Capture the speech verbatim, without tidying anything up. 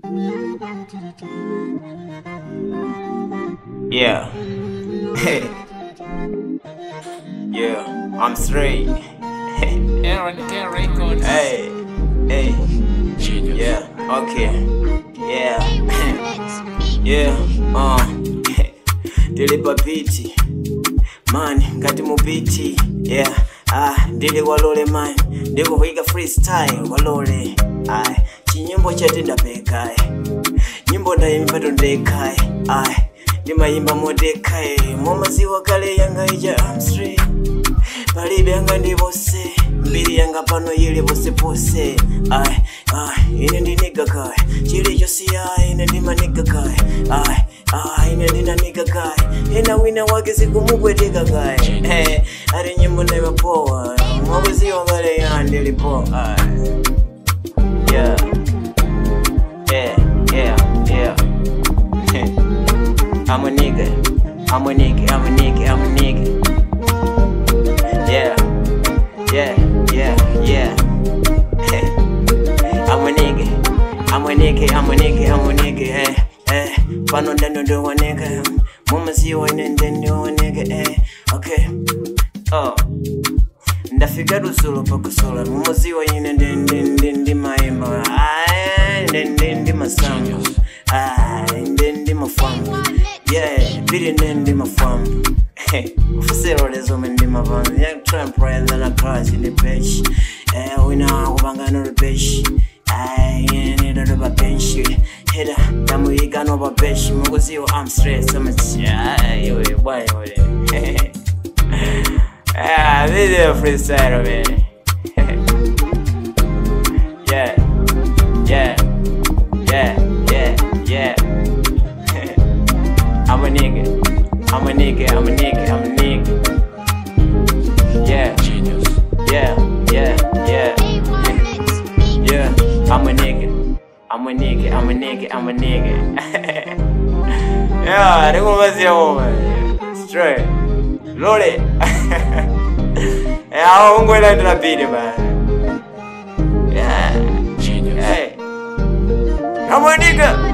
Yeah. Hey. Yeah. I'm straight. Aaron K Records. Hey. Hey. Yeah. Okay. Yeah. Yeah. Uh. Dili papiti. Man, ngati mupiti. Yeah. Ah, dili walole man. Ndiko kuiga freestyle walole. Ai, chinyimbo chatenda pekai. Nyimbo ndayimba tondekai. Ai, ndimayimba modekai. Momaziwa kale yanga ija AMSRY. Palibe yanga ndibose. Mbiri yanga pano yili bose pose. Ai, ai, ine ndi nigga kai. Chili josi ai, ine ndi ma nigga kai. Ai, ai, ine ndi na nigga kai. Ina wina wake siku mubweteka kai. Hey, ari nyimbo ndayimba poa. Momaziwa kale yanga ndilipo. Ai. Yeah. Yeah, yeah, yeah. I'm a nigga. I'm a nigga, I'm a nigga, I'm a nigga. Yeah, yeah, yeah, yeah. I'm a nigga. I'm a nigga, I'm a nigga, I'm a nigga. Hey, hey. Pano ndano do wa nigga. Mama si wa ndendo wa nigga. Hey, okay. Oh. Ndafika dusolo pa kusola. Mama si wa ndendo ndi maimba. Ai, ndendo ndi masango. Ai, ndendo ndi mafamu. Yeah, bidi ndi mafamu. Hey, ufusero lezo ndi mafamu. Yeah, try and pray and then I crash in the bench. Eh, we know kubanga no bench. Ai, need to do a bench. Heda, damu yiga no ba bench. Mugozi wa AMSRY so much. Yeah, yo, boy, boy. Ah, this is a freestyle, man. Yeah, yeah, yeah, yeah, yeah. I'm a nigga, I'm a nigga, I'm a nigga, I'm a nigga. Yeah, genius. Yeah, yeah, yeah. Yeah, I'm a nigga, I'm a nigga, I'm a nigga, I'm a nigga. Yeah, they gonna see a woman. Straight. Roll it. Yeah, I'm going to the video, man. Yeah, genius. Hey, I'm a nigga.